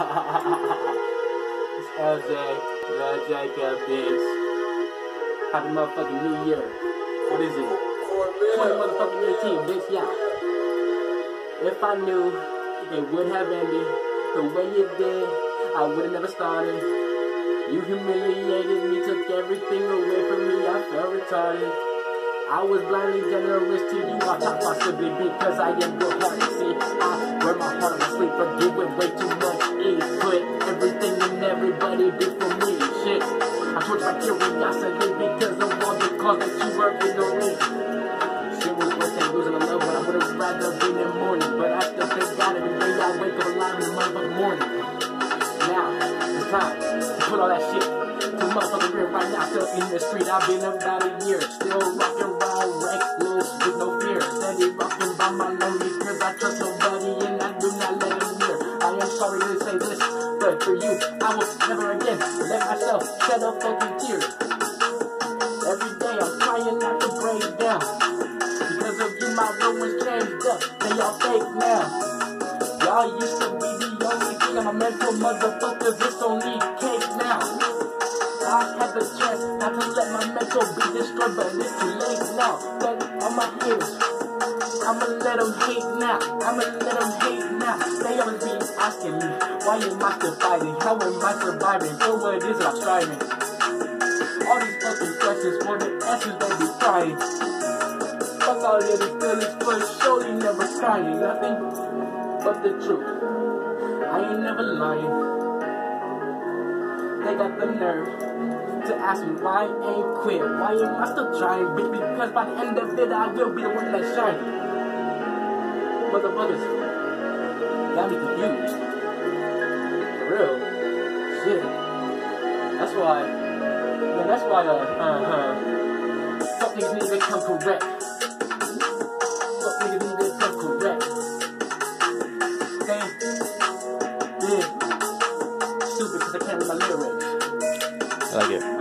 It's LJ, bitch. Happy motherfucking New Year. What is it? 2018, bitch, yeah. If I knew it would have ended the way it did, I would have never started. You humiliated me, took everything away from me, I felt retarded. I was blindly generous to you, I thought possibly because I am good hearted. See, I wear my heart on my sleeve, forgive with way too much ease. Put everything and everybody before me, shit. I put my curiosity because of all the calls that you were ignoring. Shit was worse than losing a loved one, I would've rather been in mourning. But I still thank God every day I wake up alive in the motherfucking morning. Now, it's time to put all that shit to motherfucking real right now. Stuck in the street, I've been about a year. Still rocking around reckless with no fear. Steady rocking by my lonely cause I trust nobody and I do not let them near. I am sorry to say this, but for you, I will never again let myself shed a fucking tear. Every day I'm trying not to break down. Because of you, my real ones changed up. They all fake now. Y'all used to be the only thing on my mental motherfuckers. It's only cake now. I had the chance not to let my mental be destroyed, but it's too late now. But all my haters, I'ma let them hate now. I'ma let them hate now. They always be asking me, why am I still fighting? How am I surviving? For what it is that I'm striving. All these fucking questions for the answers they be crying. Fuck all of these feelings, but surely never crying. Nothing but the truth. I ain't never lying. They got the nerve to ask me why I ain't quit. Why am I still trying, bitch? Because by the end of it, I will be the one that's shining. Motherfuckers got me confused. For real. Shit. That's why. Yeah, that's why, fuck niggas need to come correct. Fuck niggas need to come correct. Okay? Yeah. Stupid because I can't read my lyrics. I like it.